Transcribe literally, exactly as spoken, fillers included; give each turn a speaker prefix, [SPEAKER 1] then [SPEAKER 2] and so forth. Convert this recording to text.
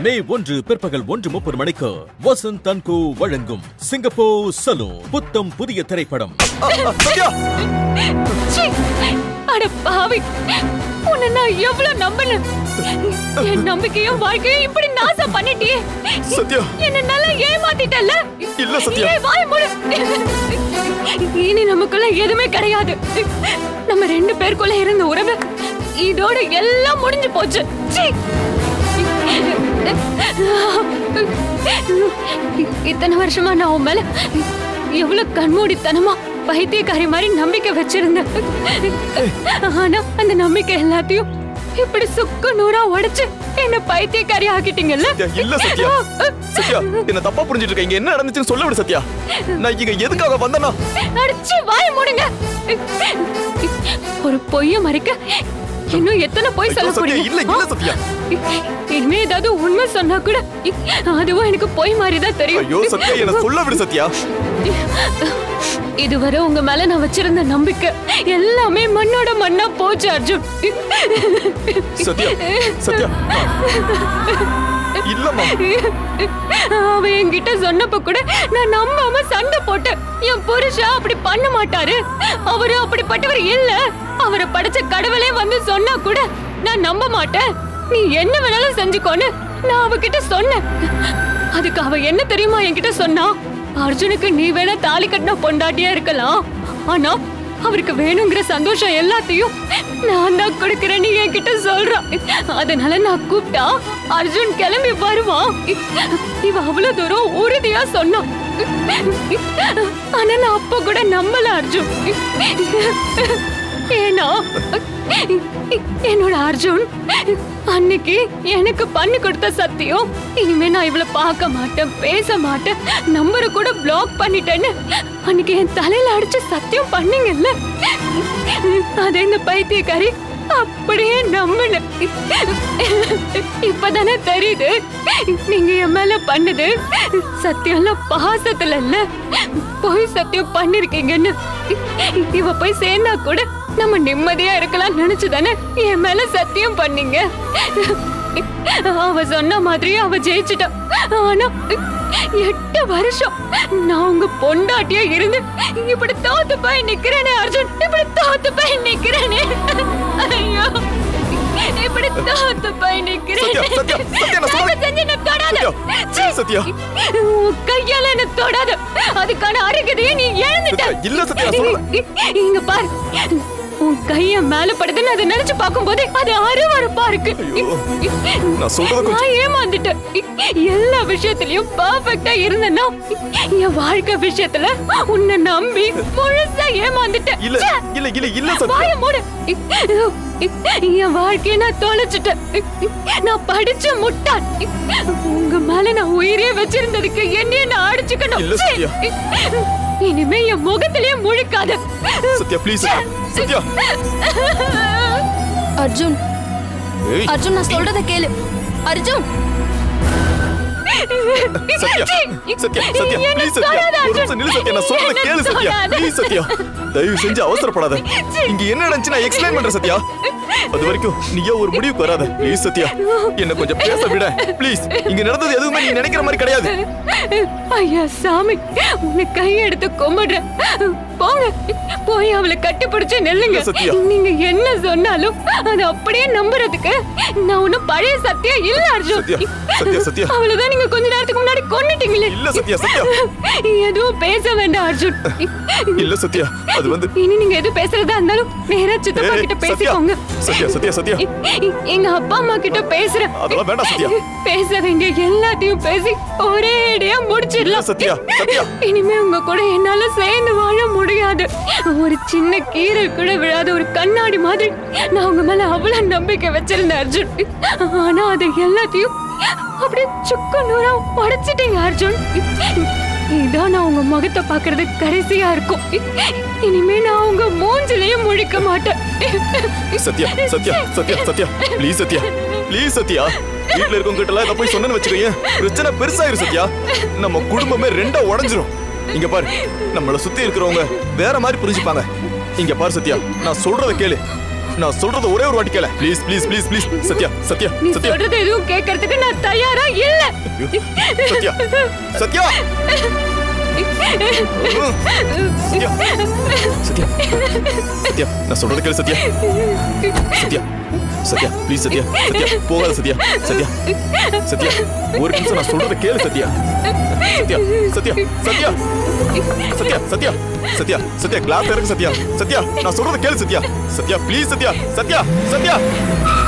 [SPEAKER 1] மே ஒன்று பிற்பகல் ஒன்று முப்பது மணிக்கு வசந்த் அண்ட் கோ வழங்கும் சிங்கப்பூர் சலூன் புத்தம் புதிய திரைப்படம்.
[SPEAKER 2] அட பாவி, உன்னை நான் எவ்வளவு நம்பினேன். என் நம்பிக்கையும் வாழ்க்கையும் இப்படி நாசம் பண்ணிட்டியே.
[SPEAKER 3] சத்யா,
[SPEAKER 2] என்ன நல்லா ஏமாத்திட்டல்ல.
[SPEAKER 3] இல்ல சத்யா,
[SPEAKER 2] வாய் மூடு. இனி நமக்குள்ள எதுவுமே கிடையாது. நம்ம ரெண்டு பேருக்குள்ள இருந்த உறவு இதோட எல்லாம் முடிஞ்சு போச்சு. இத்தனை வருஷமா நான் உன் மேல எவ்வளவு கண்மூடித்தனமா பைத்தியக்காரி மாதிரி நம்பிக்கை வச்சிருந்தேன். ஆனா அந்த நம்பிக்கை எல்லாத்தையும் இப்படி சுக்கு நூறா உடைச்சு என்ன பைத்தியக்காரி ஆக்கிட்டீங்கல்ல.
[SPEAKER 3] இல்ல சத்யா, சத்யா என்ன தப்பா புரிஞ்சிட்டு இருக்க. இங்க என்ன நடந்துச்சுன்னு சொல்ல விடு சத்யா. நான் இங்க எதுக்காக வந்தேனா?
[SPEAKER 2] அடிச்சு வாய் மூடுங்க. ஒரு பொய்ய மறைக்க இன்னும் எத்தனை பொய் சொல்ல போறீங்க?
[SPEAKER 3] இல்ல இல்ல சத்யா,
[SPEAKER 2] இனிமே ஏதாவது உண்மை சொன்னா கூட அதுவும் எனக்கு பொய் மாதிரிதான் தெரியும்.
[SPEAKER 3] ஐயோ சத்யா, என்ன சொல்ல விடு சத்யா.
[SPEAKER 2] இதுவரை உங்க மேல நான் வச்சிருந்த நம்பிக்கை எல்லாமே மண்ணோட மண்ணா போச்சு அர்ஜுன்.
[SPEAKER 3] சத்யா, சத்யா இல்லம்மா.
[SPEAKER 2] அவ என்கிட்ட சொன்னப்ப கூட நான் நம்பாம சண்டை போட்டேன். என் புருஷன் அப்படி பண்ண மாட்டாரு, அவரு அப்படிப்பட்டவர் இல்ல, அவரை படைச்ச கடவுளே வந்து சொன்னா கூட நான் நம்ப மாட்டேன். நீ என்ன வேணாலும் செஞ்சுக்கோன்னு நான் அவகிட்ட சொன்னேன். அதுக்கு அவ என்ன தெரியுமா என்கிட்ட சொன்னா? அர்ஜுனுக்கு நீ வேணா தாலி கட்டின பொண்டாட்டியா இருக்கலாம், ஆனா அவருக்கு வேணுங்கிற சந்தோஷம் எல்லாத்தையும் நான் தான் கொடுக்கிறேன்னு என்கிட்ட சொல்றான். அதனால நான் கூப்பிட்டா அர்ஜுன் கிளம்பி வருவான். இவ அவ்வளவு தூரம் உறுதியா சொன்னான். ஆனா நான் அப்ப கூட நம்பல அர்ஜுன். ஏன்னா என்னோட அர்ஜுன் அன்னைக்கு எனக்கு பண்ணி கொடுத்த சத்தியம், இனிமே நான் இவளை பார்க்க மாட்டேன், பேச மாட்டேன், நம்பரை கூட பிளாக் பண்ணிட்டேன்னு அன்னைக்கு என் தலையில அடிச்சு சத்தியம் பண்ணீங்கல்ல. அதே இந்த பைத்தியக்காரி அப்படியே நம்பல. இப்பதானே தெரியுது நீங்க என் மேல பண்ணது சத்தியம்லாம் பாசத்துல இல்ல, போய் சத்தியம் பண்ணிருக்கீங்கன்னு. இவ போய் சேர்ந்தா கூட நம்ம நிம்மதியா இருக்கலாம் நினைச்சுதானே என் மேல சத்தியம் பண்ணீங்க. அவ சொன்ன மாதிரி அவ ஜெயிச்சுட்டா. ஆனா எட்டு வருஷம் நான் உங்க பொண்டாட்டியா இருந்து இப்படி தோத்து போய் நிக்கிறேனே அர்ஜுன், இப்படி தோத்து போய் நிக்கிறேனே. ஐயோ, இப்படி தோத்து போய் நிக்கிறேன். கையால என்ன தொடாத, அதுக்கான அருகதையை நீ இழந்துட்ட. இங்க பாரு, உன் கைய மேல படுதுன்னு அதை நினைச்சு பார்க்கும் போதே அது அருவருப்பா இருக்கு. நான் ஏமாந்துட்டேன். எல்லா விஷயத்திலயும் பர்ஃபெக்ட்டா இருந்தேன்னா என் வாழ்க்கை விஷயத்துல உன்னை நம்பி முழுசா ஏமாந்துட்டேன்.
[SPEAKER 3] இல்ல இல்ல இல்ல இல்ல சத்யா,
[SPEAKER 2] வாய மூடு. என் வாழ்க்கைய நான் தொலைச்சிட்டேன். நான் படிச்ச முட்டாள். உங்க மேல நான் உயிரே வச்சிருந்ததுக்கு என்னைய நான் அடிச்சுக்கணும். இனிமே என் முகத்திலேயே முழிக்காத
[SPEAKER 3] சத்யா. ப்ளீஸ் சத்யா.
[SPEAKER 4] அர்ஜுன், அர்ஜுன் நான் சொல்றத கேளு. அர்ஜுன்,
[SPEAKER 3] சத்யா சத்யா சத்யா ப்ளீஸ் சத்யா, ஒரு நிமிஷம் நில்லு சத்யா, நான் சொல்றத கேளு சத்யா. ப்ளீஸ் சத்யா, தயவு செஞ்சு அவசரப்படாத. இங்க என்ன நடந்துச்சு நான் எக்ஸ்பிளைன் பண்றேன் சத்யா. அது வரைக்கும் நீயே ஒரு முடிவுக்கு வராத. ப்ளீஸ் சத்யா, என்ன கொஞ்சம் பேச விட ப்ளீஸ். இங்க நடந்தது எதுவுமே நீ நினைக்கிற மாதிரி கிடையாது.
[SPEAKER 2] ஐயா சாமி, உன்னை கையெடுத்து கும்பிடுறேன். போங்க, போய் அவளை கட்டி பிடிச்சு நெல்லுங்க. நீங்க என்ன சொன்னாலும் அது அப்படியே நம்புறதுக்கு நான் ஒன்னும் பழைய சத்யா இல்ல அர்ஜுன்.
[SPEAKER 3] சத்யா சத்யா,
[SPEAKER 2] அவ்வளவுதான். நீங்க கொஞ்ச நேரத்துக்கு முன்னாடி கொன்னுட்டீங்களே.
[SPEAKER 3] இல்ல சத்யா சத்யா,
[SPEAKER 2] எதுவும் பேச வேண்டாம் அர்ஜுன்.
[SPEAKER 3] இல்ல சத்யா, அது வந்து
[SPEAKER 2] இனி நீங்க எது பேசுறதா இருந்தாலும் நேரா சித்தப்பா கிட்ட பேசிக்கோங்க.
[SPEAKER 3] சத்யா சத்யா சத்யா,
[SPEAKER 2] எங்க அப்பா அம்மா கிட்ட பேசுறேன்.
[SPEAKER 3] அதெல்லாம் வேண்டாம் சத்யா.
[SPEAKER 2] பேச வேண்டிய எல்லாத்தையும் பேசி ஒரே அடியா முடிச்சிடலாம்
[SPEAKER 3] சத்யா. சத்யா,
[SPEAKER 2] இனிமே உங்க கூட என்னால சேர்ந்து வாழ முடியாது. ஒரு சின்ன கீரல் கூட விழாத ஒரு கண்ணாடி மாதிரி நான் உங்க மேல அவ்வளவு நம்பிக்கை வச்சிருந்தேன் அர்ஜுன். ஆனா அது எல்லாத்தையும் அப்படியே சுக்கு நூறா உடைச்சிட்டீங்க அர்ஜுன். இதான் நான் உங்க முகத்தை பாக்குறது கடைசியா இருக்கும். இனிமே நான் உங்க மூஞ்சிலையும் முழிக்க மாட்டேன்.
[SPEAKER 3] Sathya Sathya Sathya Sathya, please Sathya, please Sathya. வீட்டுல இருக்கவங்க கிட்ட எல்லாம் இதை போய் சொன்னு வச்சுக்கோங்க, பிரச்சனை பெருசாயிரும் சத்யா. நம்ம குடும்பமே ரெண்டா உடஞ்சிரும். இங்க பாரு, நம்மள சுத்தி இருக்கிறவங்க வேற மாதிரி புரிஞ்சுப்பாங்க. இங்க பாரு சத்யா, நான் சொல்றத கேளு. நான் சொல்றத ஒரே ஒரு வாட்டி கேள. Please please please please Sathya Sathya
[SPEAKER 2] நீ
[SPEAKER 3] சத்யா.
[SPEAKER 2] சொல்றது எதுவும் கேட்கறதுக்கு நான் நான் தயாரா இல்ல.
[SPEAKER 3] சத்யா சத்யா சத்யா சத்யா சத்யா நான் சொல்றது கேளு சத்யா சத்யா சத்யா ப்ளீஸ் சத்யா சத்யா போகாத சத்யா சத்யா சத்யா ஒரு நிமிஷம் நான் சொல்றத கேளு சத்யா சத்யா சத்யா சத்யா சத்யா சத்யா சத்யா சத்யா கிளாஸ் இருக்கு சத்யா சத்யா நான் சொல்றத கேளு சத்யா சத்யா ப்ளீஸ் சத்யா சத்யா சத்யா